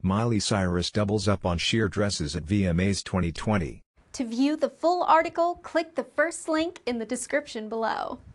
Miley Cyrus doubles up on sheer dresses at VMAs 2020. To view the full article, click the first link in the description below.